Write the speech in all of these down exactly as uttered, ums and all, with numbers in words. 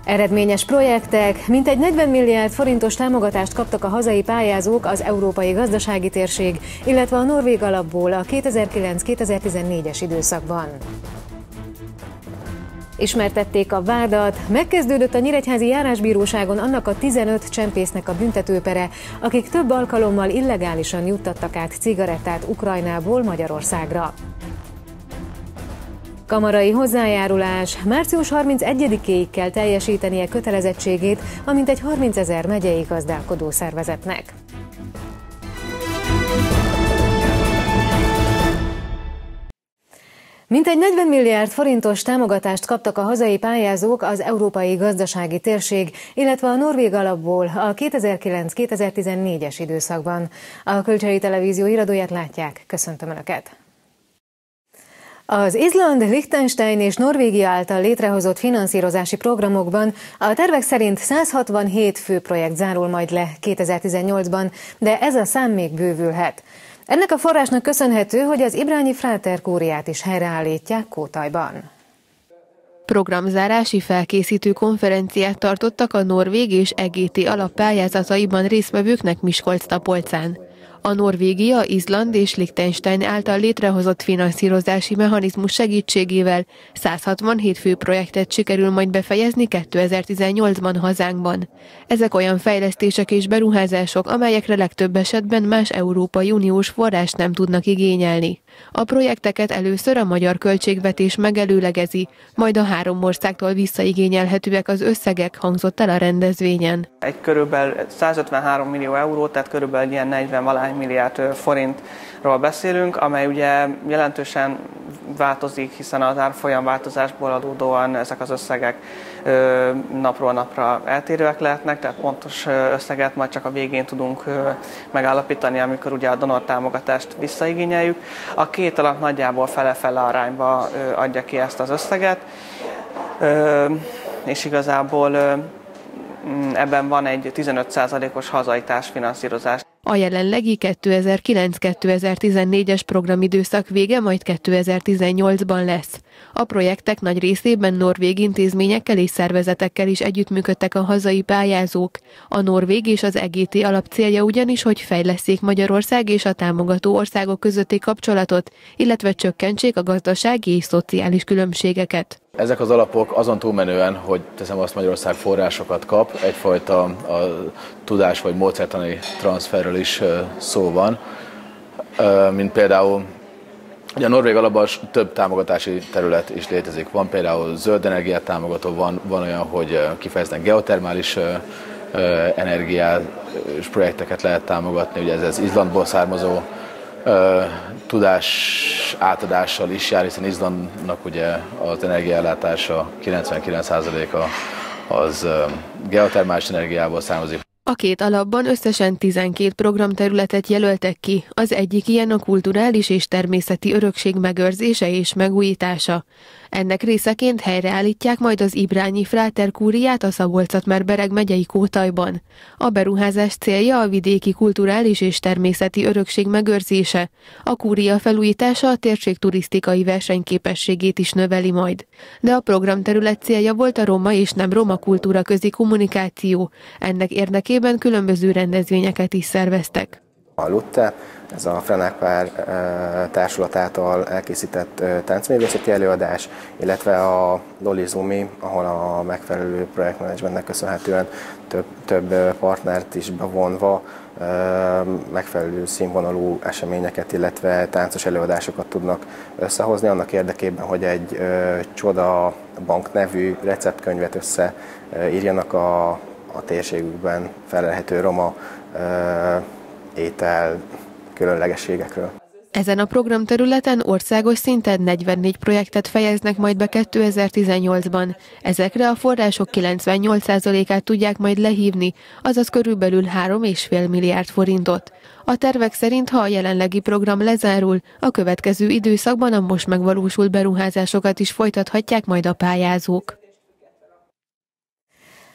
Eredményes projektek, mintegy negyven milliárd forintos támogatást kaptak a hazai pályázók az Európai Gazdasági Térség, illetve a norvég alapból a kétezer-kilenc kétezer-tizennégyes időszakban. Ismertették a vádat, megkezdődött a nyíregyházi járásbíróságon annak a tizenöt csempésznek a büntetőpere, akik több alkalommal illegálisan juttattak át cigarettát Ukrajnából Magyarországra. Kamarai hozzájárulás. március harmincegyedikéig kell teljesítenie kötelezettségét a mintegy harmincezer megyei gazdálkodó szervezetnek. Mintegy negyven milliárd forintos támogatást kaptak a hazai pályázók az Európai Gazdasági Térség, illetve a norvég alapból a kétezer-kilenc kétezer-tizennégyes időszakban. A Kölcsei Televízió híradóját látják. Köszöntöm Önöket! Az Izland, Liechtenstein és Norvégia által létrehozott finanszírozási programokban a tervek szerint száz hatvanhét fő projekt zárul majd le kétezer-tizennyolcban, de ez a szám még bővülhet. Ennek a forrásnak köszönhető, hogy az ibrányi Fráter kúriát is helyreállítják Kótajban. Programzárási felkészítő konferenciát tartottak a norvég és e gé té alappályázataiban résztvevőknek Miskolc-Tapolcán. A Norvégia, Izland és Liechtenstein által létrehozott finanszírozási mechanizmus segítségével száz hatvanhét fő projektet sikerül majd befejezni kétezer-tizennyolcban hazánkban. Ezek olyan fejlesztések és beruházások, amelyekre legtöbb esetben más Európai Uniós forrás nem tudnak igényelni. A projekteket először a magyar költségvetés megelőlegezi, majd a három országtól visszaigényelhetőek az összegek, hangzott el a rendezvényen. Egy körülbelül százötvenhárom millió euró, tehát körülbelül ilyen negyven valahány milliárd forintról beszélünk, amely ugye jelentősen változik, hiszen az árfolyam változásból adódóan ezek az összegek napról napra eltérőek lehetnek, tehát pontos összeget majd csak a végén tudunk megállapítani, amikor ugye a donor támogatást visszaigényeljük. A két alap nagyjából fele-fele arányba adja ki ezt az összeget, és igazából ebben van egy tizenöt százalékos hazai társfinanszírozás. A jelenlegi kétezer-kilenc kétezer-tizennégyes programidőszak vége majd kétezer-tizennyolcban lesz. A projektek nagy részében norvég intézményekkel és szervezetekkel is együttműködtek a hazai pályázók. A norvég és az e gé té alap célja ugyanis, hogy fejlesszék Magyarország és a támogató országok közötti kapcsolatot, illetve csökkentsék a gazdasági és szociális különbségeket. Ezek az alapok azon túlmenően, hogy teszem azt, Magyarország forrásokat kap, egyfajta a tudás vagy módszertani transferről is szó van, mint például ugye a norvég alapban több támogatási terület is létezik. Van például zöld energiát támogató, van, van olyan, hogy kifejezetten geotermális energiás projekteket lehet támogatni, ugye ez az Izlandból származó tudás átadással is jár, hiszen Izlandnak ugye az energiaellátása kilencvenkilenc százaléka az geotermális energiából származik. A két alapban összesen tizenkét programterületet jelöltek ki, az egyik ilyen a kulturális és természeti örökség megőrzése és megújítása. Ennek részeként helyreállítják majd az ibrányi Fráter kúriát a Szabolcs-Szatmár-Bereg megyei Kótajban. A beruházás célja a vidéki kulturális és természeti örökség megőrzése. A kúria felújítása a térség turisztikai versenyképességét is növeli majd. De a programterület célja volt a roma és nem roma kultúra közi kommunikáció. Ennek érdekében különböző rendezvényeket is szerveztek. A Lutte, ez a Frenák-pár társulat által elkészített táncművészeti előadás, illetve a Lolizumi, ahol a megfelelő projektmenedzsmentnek köszönhetően több, több partnert is bevonva megfelelő színvonalú eseményeket, illetve táncos előadásokat tudnak összehozni annak érdekében, hogy egy Csoda Bank nevű receptkönyvet összeírjanak a, a térségükben felelhető roma étel különlegességekről. Ezen a programterületen országos szinten negyvennégy projektet fejeznek majd be kétezer-tizennyolcban. Ezekre a források kilencvennyolc százalékát tudják majd lehívni, azaz körülbelül három egész öt milliárd forintot. A tervek szerint, ha a jelenlegi program lezárul, a következő időszakban a most megvalósult beruházásokat is folytathatják majd a pályázók.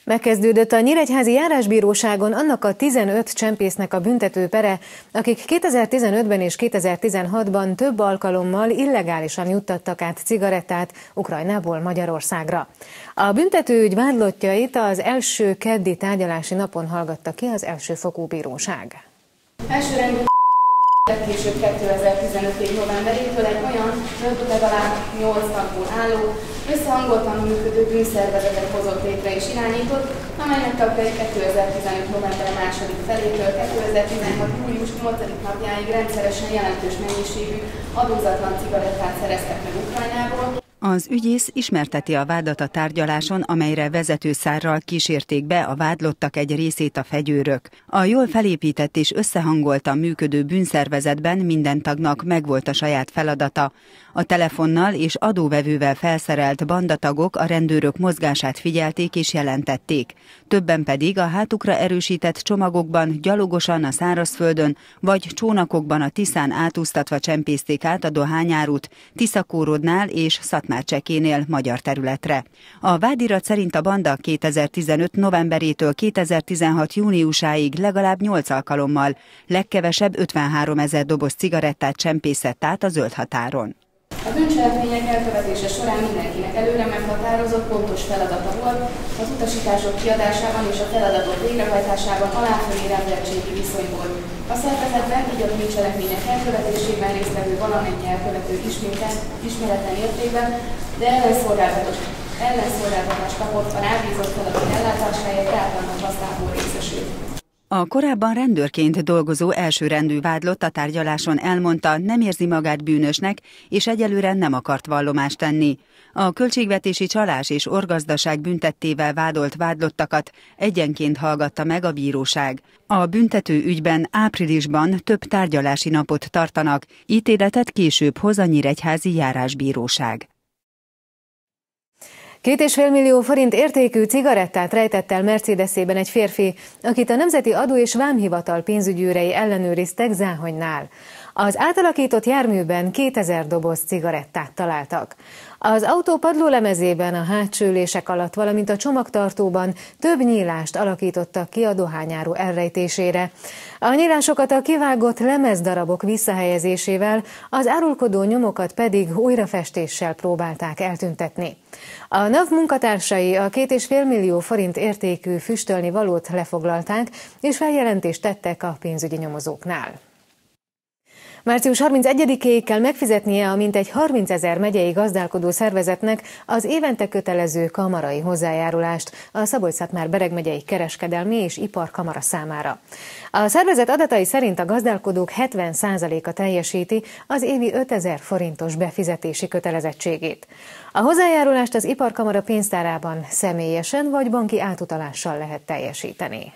Megkezdődött a Nyíregyházi Járásbíróságon annak a tizenöt csempésznek a büntető pere, akik kétezer-tizenötben és kétezer-tizenhatban több alkalommal illegálisan juttattak át cigarettát Ukrajnából Magyarországra. A büntetőügy vádlottjait az első keddi tárgyalási napon hallgatta ki az elsőfokú bíróság. Elsőrendű legkésőbb kétezer-tizenöt év novemberétől egy olyan legalább nyolc tagból álló, összehangoltan működő bűnszervezetet hozott létre és irányított, amelynek tagjai kétezer-tizenöt november második felétől kétezer-tizenhat július nyolcadik napjáig rendszeresen jelentős mennyiségű adózatlan cigarettát szereztek meg Ukrajnából. Az ügyész ismerteti a vádat a tárgyaláson, amelyre vezetőszárral kísérték be a vádlottak egy részét a fegyőrök. A jól felépített és összehangoltan működő bűnszervezetben minden tagnak megvolt a saját feladata. A telefonnal és adóvevővel felszerelt bandatagok a rendőrök mozgását figyelték és jelentették. Többen pedig a hátukra erősített csomagokban gyalogosan a szárazföldön vagy csónakokban a Tiszán átúsztatva csempészték át a dohányárut Tiszakórodnál és Szatmárcsekénél magyar területre. A vádirat szerint a banda kétezer-tizenöt novemberétől kétezer-tizenhat júniusáig legalább nyolc alkalommal legkevesebb ötvenháromezer doboz cigarettát csempészett át a zöld határon. A bűncselekmények elkövetése során mindenkinek előre meghatározott pontos feladata volt, az utasítások kiadásában és a feladatok végrehajtásában aláfölé rendeltségi viszonyból. A szervezetben így a bűncselekmények elkövetésében résztvevő valamennyi elkövető ismeretlen értékben, de ellenszolgáltatást kapott a rábízott feladat ellátásáért általános használból részesült. A korábban rendőrként dolgozó elsőrendű vádlott a tárgyaláson elmondta, nem érzi magát bűnösnek, és egyelőre nem akart vallomást tenni. A költségvetési csalás és orgazdaság büntettével vádolt vádlottakat egyenként hallgatta meg a bíróság. A büntető ügyben áprilisban több tárgyalási napot tartanak, ítéletet később hoz a Nyíregyházi Járásbíróság. Két és fél millió forint értékű cigarettát rejtett el Mercedesében egy férfi, akit a Nemzeti Adó és Vámhivatal pénzügyőrei ellenőriztek Záhonynál. Az átalakított járműben kétezer doboz cigarettát találtak. Az autó padlólemezében, a hátsó ülések alatt, valamint a csomagtartóban több nyílást alakítottak ki a dohányáru elrejtésére. A nyílásokat a kivágott lemezdarabok visszahelyezésével, az árulkodó nyomokat pedig újrafestéssel próbálták eltüntetni. A NAV munkatársai a két és fél millió forint értékű füstölni valót lefoglalták, és feljelentést tettek a pénzügyi nyomozóknál. március harmincegyedikéig kell megfizetnie a mintegy harmincezer megyei gazdálkodó szervezetnek az évente kötelező kamarai hozzájárulást a Szabolcs-Szatmár-Bereg megyei kereskedelmi és iparkamara számára. A szervezet adatai szerint a gazdálkodók hetven százaléka teljesíti az évi ötezer forintos befizetési kötelezettségét. A hozzájárulást az iparkamara pénztárában személyesen vagy banki átutalással lehet teljesíteni.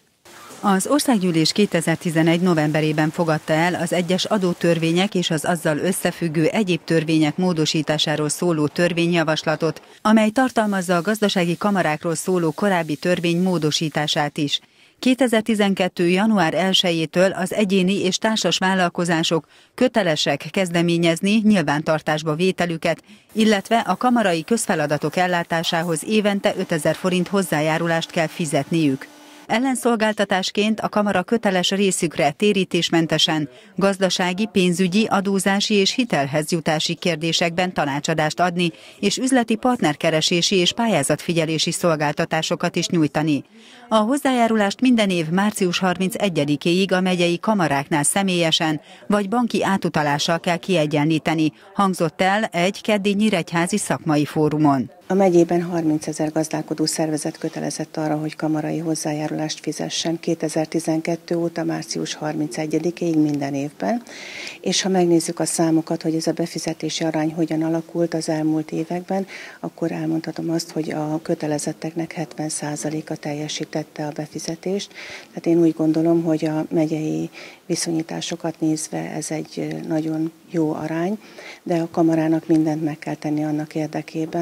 Az Országgyűlés kétezer-tizenegy novemberében fogadta el az egyes adótörvények és az azzal összefüggő egyéb törvények módosításáról szóló törvényjavaslatot, amely tartalmazza a gazdasági kamarákról szóló korábbi törvény módosítását is. kétezer-tizenkettő január elsejétől az egyéni és társas vállalkozások kötelesek kezdeményezni nyilvántartásba vételüket, illetve a kamarai közfeladatok ellátásához évente ötezer forint hozzájárulást kell fizetniük. Ellenszolgáltatásként a kamara köteles részükre térítésmentesen gazdasági, pénzügyi, adózási és hitelhez jutási kérdésekben tanácsadást adni, és üzleti partnerkeresési és pályázatfigyelési szolgáltatásokat is nyújtani. A hozzájárulást minden év március harmincegyedikéig a megyei kamaráknál személyesen vagy banki átutalással kell kiegyenlíteni, hangzott el egy keddi nyíregyházi szakmai fórumon. A megyében harmincezer gazdálkodó szervezet kötelezett arra, hogy kamarai hozzájárulást fizessen kétezer-tizenkettő óta március harmincegyedikéig minden évben, és ha megnézzük a számokat, hogy ez a befizetési arány hogyan alakult az elmúlt években, akkor elmondhatom azt, hogy a kötelezetteknek hetven százaléka teljesítette a befizetést. Tehát én úgy gondolom, hogy a megyei viszonyításokat nézve ez egy nagyon jó arány, de a kamarának mindent meg kell tenni annak érdekében, hogy a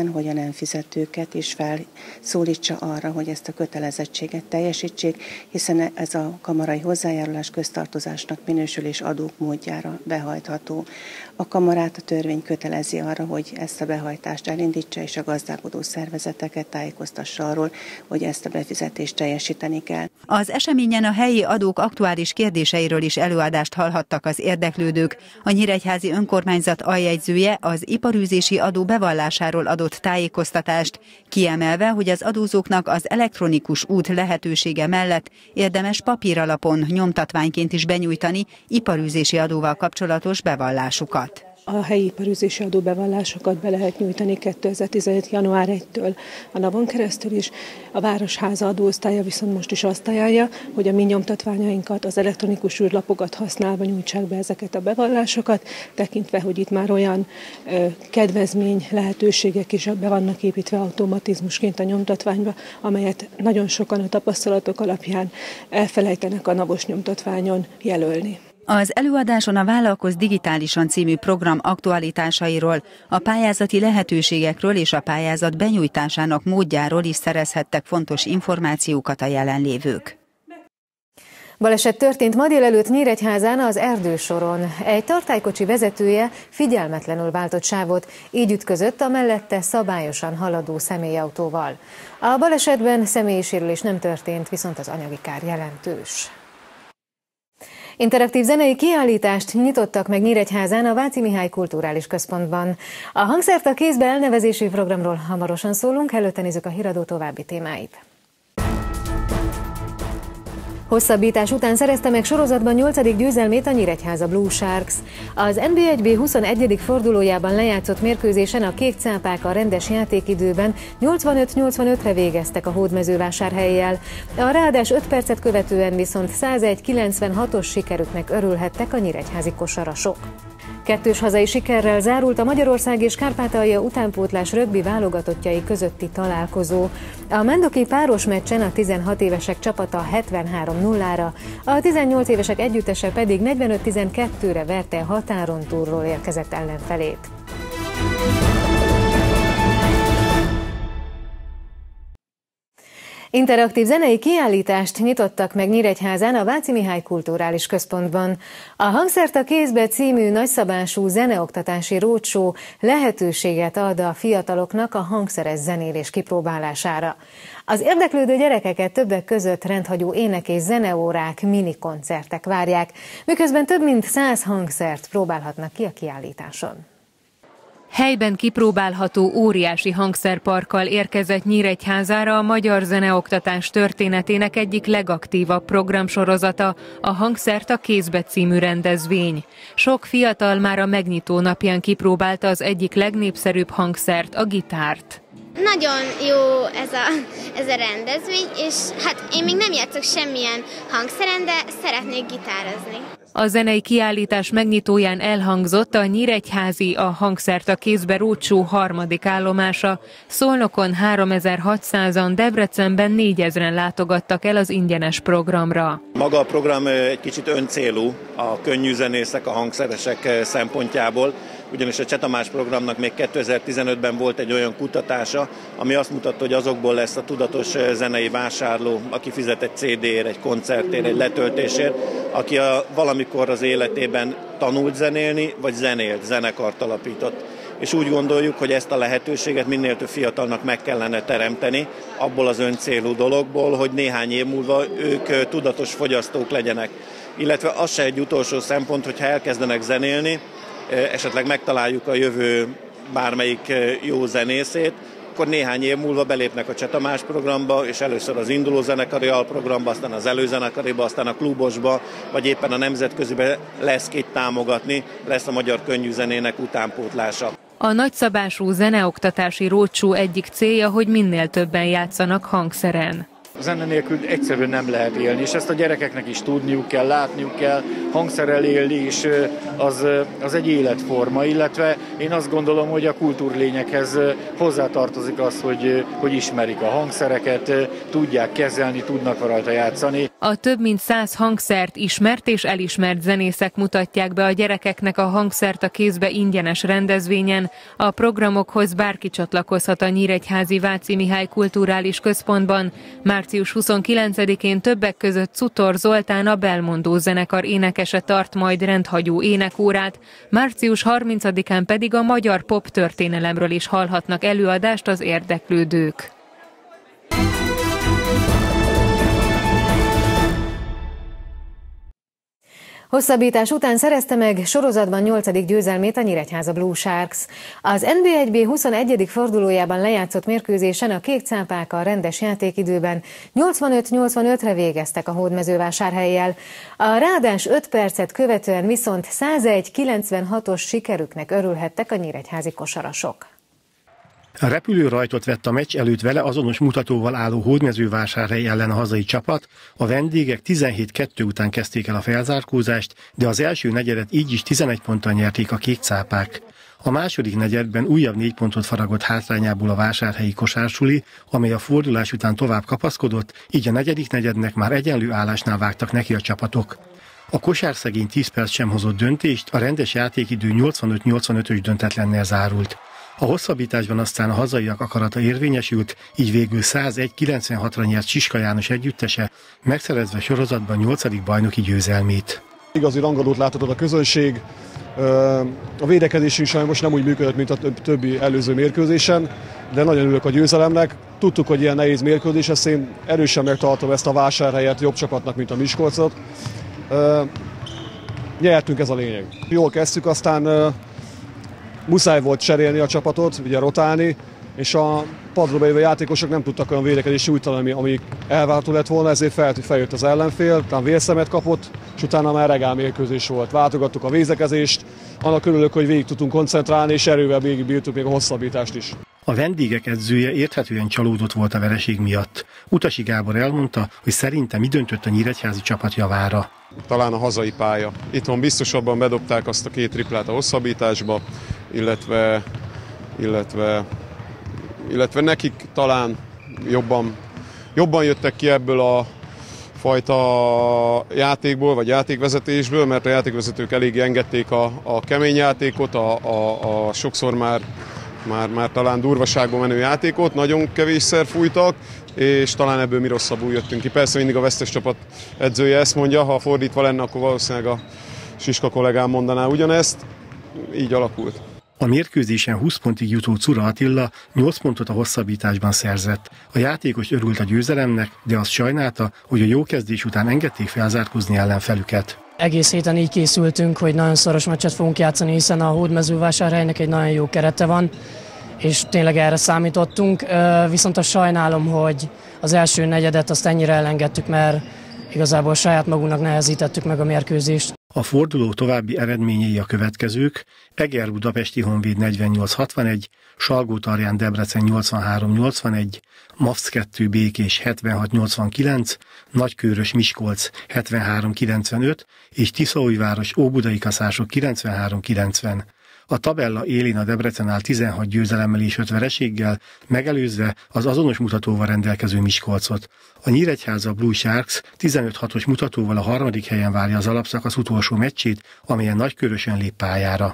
adónemfizetőket is felszólítsa arra, hogy ezt a kötelezettséget teljesítsék, hiszen ez a kamarai hozzájárulás köztartozásnak minősül és adók módjára behajtható. A kamarát a törvény kötelezi arra, hogy ezt a behajtást elindítsa, és a gazdálkodó szervezeteket tájékoztassa arról, hogy ezt a befizetést teljesíteni kell. Az eseményen a helyi adók aktuális kérdéseiről is előadást hallhattak az érdeklődők. A nyíregyházi önkormányzat aljegyzője az iparűzési adó bevallásáról adott tájékoztatást, kiemelve, hogy az adózóknak az elektronikus út lehetősége mellett érdemes papíralapon nyomtatványként is benyújtani iparűzési adóval kapcsolatos bevallásukat. A helyi iparűzési adóbevallásokat be lehet nyújtani kétezer-tizenhét. január elsejétől a napon keresztül is. A Városháza adóosztálya viszont most is azt ajánlja, hogy a mi nyomtatványainkat, az elektronikus űrlapokat használva nyújtsák be ezeket a bevallásokat, tekintve, hogy itt már olyan ö, kedvezmény lehetőségek is be vannak építve automatizmusként a nyomtatványba, amelyet nagyon sokan a tapasztalatok alapján elfelejtenek a navos nyomtatványon jelölni. Az előadáson a Vállalkozz digitálisan című program aktualitásairól, a pályázati lehetőségekről és a pályázat benyújtásának módjáról is szerezhettek fontos információkat a jelenlévők. Baleset történt ma délelőtt Nyíregyházán az Erdősoron. Egy tartálykocsi vezetője figyelmetlenül váltott sávot, így ütközött a mellette szabályosan haladó személyautóval. A balesetben személyi sérülés nem történt, viszont az anyagi kár jelentős. Interaktív zenei kiállítást nyitottak meg Nyíregyházán a Váci Mihály Kulturális Központban. A Hangszert a kézbe elnevezésű programról hamarosan szólunk, előtte nézzük a híradó további témáit. Hosszabbítás után szerezte meg sorozatban nyolcadik győzelmét a Nyíregyháza Blue Sharks. Az en bé egy bé huszonegyedik fordulójában lejátszott mérkőzésen a kék cápák a rendes játékidőben nyolcvanöt nyolcvanötre végeztek a Hódmezővásárhellyel. A ráadás öt percet követően viszont százegy kilencvenhatos sikerüknek örülhettek a nyíregyházi kosarasok. Kettős hazai sikerrel zárult a Magyarország és Kárpátalja utánpótlás rögbi válogatottjai közötti találkozó. A mendoki páros meccsen a tizenhat évesek csapata hetvenhárom nullára, a tizennyolc évesek együttese pedig negyvenöt tizenkettőre verte határon túlról érkezett ellenfelét. Interaktív zenei kiállítást nyitottak meg Nyíregyházán a Váci Mihály Kulturális Központban. A Hangszert a kézbe című nagyszabású zeneoktatási roadshow lehetőséget ad a fiataloknak a hangszeres zenélés kipróbálására. Az érdeklődő gyerekeket többek között rendhagyó ének- és zeneórák, minikoncertek várják, miközben több mint száz hangszert próbálhatnak ki a kiállításon. Helyben kipróbálható óriási hangszerparkkal érkezett Nyíregyházára a magyar zeneoktatás történetének egyik legaktívabb programsorozata, a Hangszert a kézbe című rendezvény. Sok fiatal már a megnyitó napján kipróbálta az egyik legnépszerűbb hangszert, a gitárt. Nagyon jó ez a, ez a rendezvény, és hát én még nem játszok semmilyen hangszeren, de szeretnék gitározni. A zenei kiállítás megnyitóján elhangzott a nyíregyházi a Hangszert a kézbe roadshow harmadik állomása. Szolnokon háromezer-hatszázan, Debrecenben négyezren látogattak el az ingyenes programra. Maga a program egy kicsit öncélú a könnyű zenészek, a hangszeresek szempontjából, ugyanis a Cseh Tamás programnak még kétezer-tizenötben volt egy olyan kutatása, ami azt mutatta, hogy azokból lesz a tudatos zenei vásárló, aki fizet egy cé dé-ért, egy koncertért, egy letöltésért, aki a, valamikor az életében tanult zenélni, vagy zenélt, zenekart alapított. És úgy gondoljuk, hogy ezt a lehetőséget minél több fiatalnak meg kellene teremteni, abból az öncélú dologból, hogy néhány év múlva ők tudatos fogyasztók legyenek. Illetve az se egy utolsó szempont, hogyha elkezdenek zenélni, esetleg megtaláljuk a jövő bármelyik jó zenészét, akkor néhány év múlva belépnek a Cseh Tamás programba, és először az induló zenekari alprogramba, aztán az előzenekariba, aztán a klubosba, vagy éppen a nemzetközibe lesz kit támogatni, lesz a magyar könnyűzenének utánpótlása. A nagyszabású zeneoktatási roadshow egyik célja, hogy minél többen játszanak hangszeren. A zene nélkül egyszerűen nem lehet élni, és ezt a gyerekeknek is tudniuk kell, látniuk kell, hangszerrel élni is az, az egy életforma, illetve én azt gondolom, hogy a kultúrlényekhez hozzátartozik az, hogy, hogy ismerik a hangszereket, tudják kezelni, tudnak rajta játszani. A több mint száz hangszert ismert és elismert zenészek mutatják be a gyerekeknek a hangszert a kézbe ingyenes rendezvényen. A programokhoz bárki csatlakozhat a Nyíregyházi Váci Mihály Kulturális Központban. március huszonkilencedikén többek között Cutor Zoltán, a Belmondó zenekar énekese tart majd rendhagyó énekórát, március harmincadikán pedig a magyar pop történelemről is hallhatnak előadást az érdeklődők. Hosszabbítás után szerezte meg sorozatban nyolcadik győzelmét a Nyíregyháza Blue Sharks. Az en bé egy bé huszonegyedik fordulójában lejátszott mérkőzésen a kék cápák a rendes játékidőben nyolcvanöt nyolcvanötre végeztek a Hódmezővásárhellyel. A ráadás öt percet követően viszont százegy kilencvenhatos sikerüknek örülhettek a nyíregyházi kosarasok. A repülő rajtot vett a meccs előtt vele azonos mutatóval álló Hódmezővásárhely ellen a hazai csapat, a vendégek tizenhét kettő után kezdték el a felzárkózást, de az első negyedet így is tizenegy ponttal nyerték a kék cápák. A második negyedben újabb négy pontot faragott hátrányából a vásárhelyi kosársuli, amely a fordulás után tovább kapaszkodott, így a negyedik negyednek már egyenlő állásnál vágtak neki a csapatok. A kosárszegény tíz perc sem hozott döntést, a rendes játékidő nyolcvanöt nyolcvanötös döntetlennel zárult. A hosszabbításban aztán a hazaiak akarata érvényesült, így végül százegy kilencvenhatra nyert Siska János együttese, megszerezve sorozatban nyolcadik bajnoki győzelmét. Igazi rangadót láthatott a közönség, a védekezésünk sajnos nem úgy működött, mint a többi előző mérkőzésen, de nagyon örülök a győzelemnek. Tudtuk, hogy ilyen nehéz mérkőzés, ezt én erősen megtartom ezt a Vásárhelyet jobb csapatnak, mint a Miskolcot. Nyertünk, ez a lényeg. Jól kezdtük, aztán muszáj volt cserélni a csapatot, ugye rotálni, és a padra bejövő játékosok nem tudtak olyan védekezési úgy találni, ami elvárható lett volna, ezért fel, feljött az ellenfél, utána vérszemet kapott, és utána már regál mérkőzés volt. Váltogattuk a védekezést, annak örülök, hogy végig tudtunk koncentrálni, és erővel végig bírtuk még a hosszabbítást is. A vendégek edzője érthetően csalódott volt a vereség miatt. Utasi Gábor elmondta, hogy szerintem mi döntött a nyíregyházi csapat javára. Talán a hazai pálya. Itthon biztosabban bedobták azt a két triplát a hosszabbításba, illetve, illetve, illetve nekik talán jobban, jobban jöttek ki ebből a fajta játékból, vagy játékvezetésből, mert a játékvezetők eléggé engedték a, a kemény játékot, a, a, a sokszor már, már, már talán durvaságban menő játékot, nagyon kevésszer fújtak, és talán ebből mi rosszabbul jöttünk ki. Persze mindig a vesztes csapat edzője ezt mondja, ha fordítva lenne, akkor valószínűleg a Siska kollégám mondaná ugyanezt, így alakult. A mérkőzésen húsz pontig jutó Czura Attila nyolc pontot a hosszabbításban szerzett. A játékos örült a győzelemnek, de azt sajnálta, hogy a jó kezdés után engedték felzárkózni ellenfelüket. Egész héten így készültünk, hogy nagyon szoros meccset fogunk játszani, hiszen a Hódmezővásárhelynek egy nagyon jó kerete van, és tényleg erre számítottunk. Viszont azt sajnálom, hogy az első negyedet azt ennyire elengedtük, mert igazából saját magunknak nehezítettük meg a mérkőzést. A forduló további eredményei a következők: Eger Budapesti Honvéd negyvennyolc hatvanegy, Salgótarján Debrecen nyolcvanhárom nyolcvanegy, MAFC kettő Békés hetvenhat nyolcvankilenc, Nagykőrös Miskolc hetvenhárom kilencvenöt és Tiszaújváros Óbudai Kaszások kilencvenhárom kilencven. A tabella élén a Debrecen áll tizenhat győzelemmel és öt vereséggel, megelőzve az azonos mutatóval rendelkező Miskolcot. A Nyíregyháza Blue Sharks tizenöt hatos mutatóval a harmadik helyen várja az alapszakasz utolsó meccsét, amelyen Nagykőrösön lép pályára.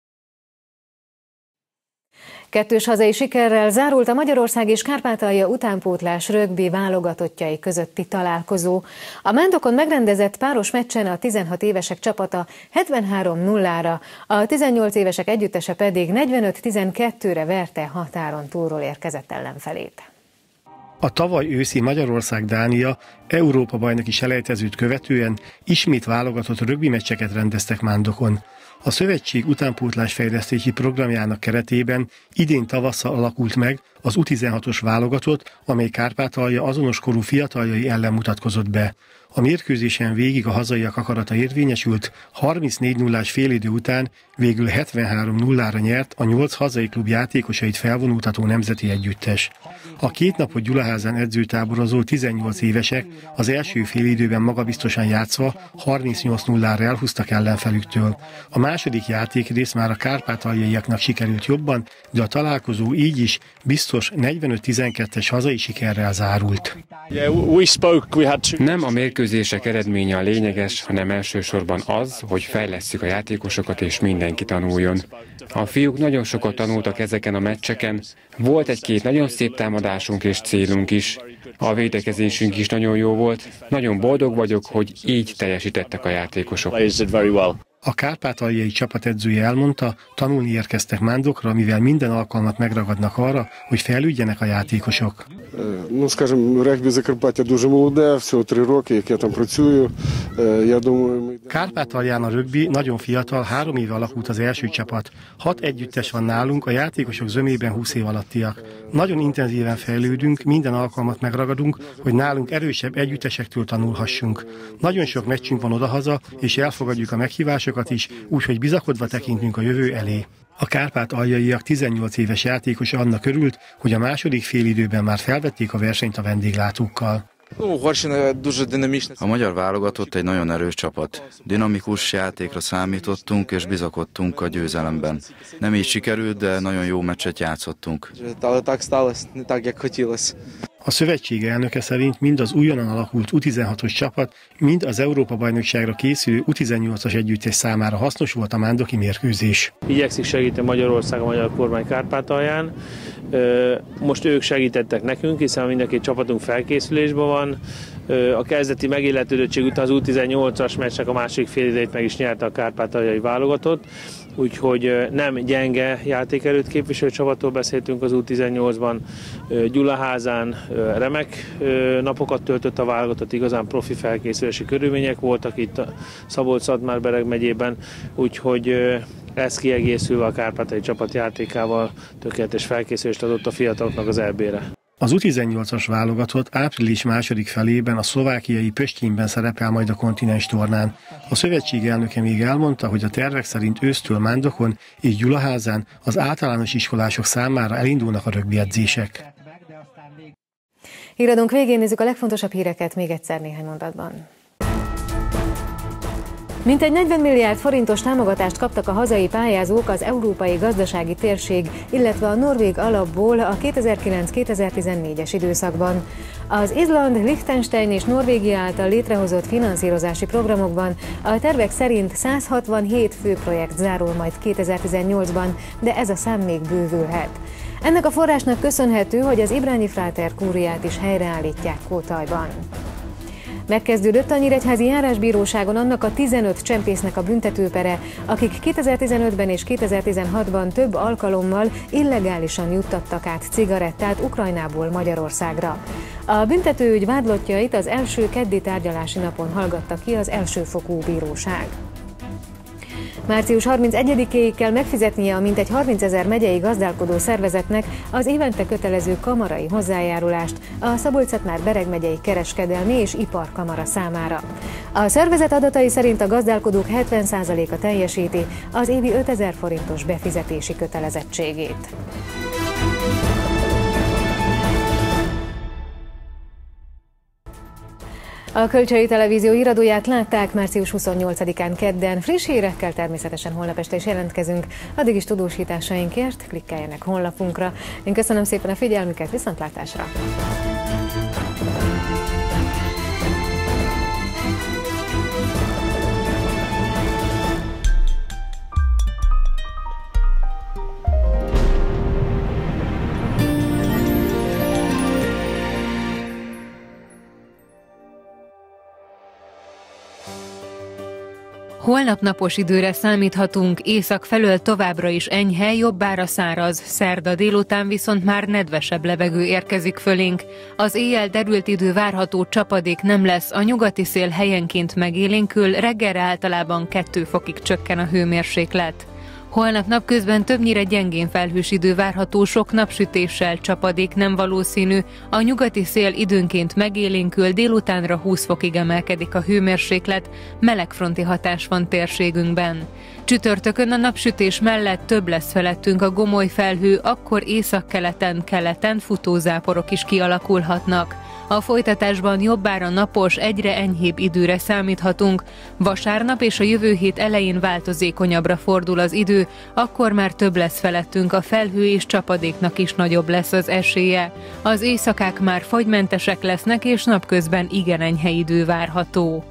Kettős hazai sikerrel zárult a Magyarország és Kárpátalja utánpótlás rögbi válogatottjai közötti találkozó. A Mándokon megrendezett páros meccsen a tizenhat évesek csapata hetvenhárom nullára, a tizennyolc évesek együttese pedig negyvenöt tizenkettőre verte határon túlról érkezett ellenfelét. A tavaly őszi Magyarország-Dánia Európa-bajnoki selejtezőt követően ismét válogatott rögbi meccseket rendeztek Mándokon. A szövetség utánpótlásfejlesztési programjának keretében idén tavasszal alakult meg az U tizenhatos válogatott, amely Kárpátalja azonos korú fiataljai ellen mutatkozott be. A mérkőzésen végig a hazaiak akarata érvényesült, harmincnégy nullás félidő után végül hetvenhárom nullára nyert a nyolc hazai klub játékosait felvonultató nemzeti együttes. A két napot Gyulaházán edzőtáborozó tizennyolc évesek az első félidőben magabiztosan játszva harmincnyolc nullára elhúztak ellenfelüktől. A második játékrész már a kárpátaljaiaknak sikerült jobban, de a találkozó így is biztos negyvenöt tizenkettes hazai sikerrel zárult. Nem a mérkőzés mérkőzések eredménye a lényeges, hanem elsősorban az, hogy fejlesszük a játékosokat és mindenki tanuljon. A fiúk nagyon sokat tanultak ezeken a meccseken, volt egy-két nagyon szép támadásunk és célunk is. A védekezésünk is nagyon jó volt, nagyon boldog vagyok, hogy így teljesítettek a játékosok. A kárpátaljai csapatedzője elmondta, tanulni érkeztek Mándokra, mivel minden alkalmat megragadnak arra, hogy fejlődjenek a játékosok. Ну, скажем, регбі Закарпаття дуже молоде, всього три роки, як я там працюю. Я думаю, Kárpátalján a rögbi nagyon fiatal, három éve alakult az első csapat. Hat együttes van nálunk, a játékosok zömében húsz év alattiak. Nagyon intenzíven fejlődünk, minden alkalmat megragadunk, hogy nálunk erősebb együttesektől tanulhassunk. Nagyon sok meccsünk van odahaza, és elfogadjuk a meghívásokat is, úgyhogy bizakodva tekintünk a jövő elé. A kárpátaljaiak tizennyolc éves játékosa annak örült, hogy a második félidőben már felvették a versenyt a vendéglátókkal. A magyar válogatott egy nagyon erős csapat. Dinamikus játékra számítottunk és bizakodtunk a győzelemben. Nem így sikerült, de nagyon jó meccset játszottunk. A szövetség elnöke szerint mind az újonnan alakult U tizenhatos csapat, mind az Európa-bajnokságra készülő U tizennyolcas együttes számára hasznos volt a mándoki mérkőzés. Igyekszik segíteni Magyarország, a magyar kormány Kárpátalján. Most ők segítettek nekünk, hiszen mind a két csapatunk felkészülésben van. A kezdeti megilletődöttség után az U tizennyolcas meccsnek a második félidejét meg is nyerte a kárpátaljai válogatott. Úgyhogy nem gyenge játékerőt képviselő csapattól beszéltünk az U tizennyolcban. Gyulaházán remek napokat töltött a válogatott, igazán profi felkészülési körülmények voltak itt a Szabolcs-Szatmár-Bereg megyében, úgyhogy ez kiegészülve a kárpátaljai csapat játékával tökéletes felkészülést adott a fiataloknak az é bé-re. Az U tizennyolcas válogatott április második felében a szlovákiai Pösttyinben szerepel majd a kontinens tornán. A szövetség elnöke még elmondta, hogy a tervek szerint ősztől Mándokon és Gyulaházán az általános iskolások számára elindulnak a rögbiedzések. Híradónk végén nézzük a legfontosabb híreket még egyszer néhány mondatban. Mintegy negyven milliárd forintos támogatást kaptak a hazai pályázók az Európai Gazdasági Térség, illetve a norvég alapból a kétezer-kilenc kétezer-tizennégyes időszakban. Az Izland, Liechtenstein és Norvégia által létrehozott finanszírozási programokban a tervek szerint száz hatvanhét fő projekt zárul majd kétezer-tizennyolcban, de ez a szám még bővülhet. Ennek a forrásnak köszönhető, hogy az Ibrányi Fráter kúriát is helyreállítják Kótajban. Megkezdődött a Nyíregyházi Járásbíróságon annak a tizenöt csempésznek a büntetőpere, akik kétezer-tizenötben és kétezer-tizenhatban több alkalommal illegálisan juttattak át cigarettát Ukrajnából Magyarországra. A büntetőügy vádlottjait az első keddi tárgyalási napon hallgatta ki az elsőfokú bíróság. március harmincegyedikéig kell megfizetnie a mintegy harmincezer megyei gazdálkodó szervezetnek az évente kötelező kamarai hozzájárulást a Szabolcs-Szatmár-Bereg megyei kereskedelmi és iparkamara számára. A szervezet adatai szerint a gazdálkodók hetven százaléka teljesíti az évi ötezer forintos befizetési kötelezettségét. A Kölcsei Televízió híradóját látták március huszonnyolcadikán kedden. Friss hírekkel természetesen holnap este is jelentkezünk. Addig is tudósításainkért klikkeljenek honlapunkra. Én köszönöm szépen a figyelmüket, viszontlátásra! Holnap napos időre számíthatunk, észak felől továbbra is enyhe, jobbára száraz, szerda délután viszont már nedvesebb levegő érkezik fölénk. Az éjjel derült idő várható, csapadék nem lesz, a nyugati szél helyenként megélénkül, reggelre általában kettő fokig csökken a hőmérséklet. Holnap napközben többnyire gyengén felhős idő várható, sok napsütéssel, csapadék nem valószínű, a nyugati szél időnként megélénkül, délutánra húsz fokig emelkedik a hőmérséklet, melegfronti hatás van térségünkben. Csütörtökön a napsütés mellett több lesz felettünk a gomoly felhő, akkor északkeleten, keleten futózáporok is kialakulhatnak. A folytatásban jobbára napos, egyre enyhébb időre számíthatunk. Vasárnap és a jövő hét elején változékonyabbra fordul az idő, akkor már több lesz felettünk a felhő és csapadéknak is nagyobb lesz az esélye. Az éjszakák már fagymentesek lesznek és napközben igen enyhe idő várható.